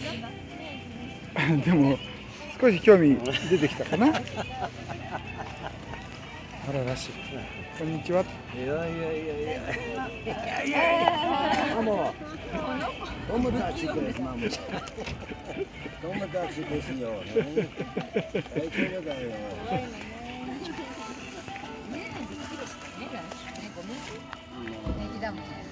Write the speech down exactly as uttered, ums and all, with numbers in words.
でも少し興味出てきたかな。あららしい。こんにちは。 いやいやいやいやいやいやいや。あもう友達ですマム。友達ですよね。大丈夫だよ。 ね、好きですね。ね、ごめんね。平気だもんね。